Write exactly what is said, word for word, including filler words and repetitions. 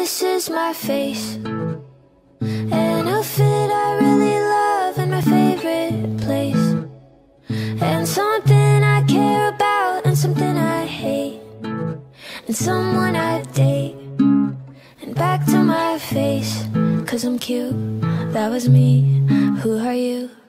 this is my face, and a fit I really love in my favorite place, and something I care about and something I hate, and someone I date, and back to my face, 'cause I'm cute, that was me, who are you?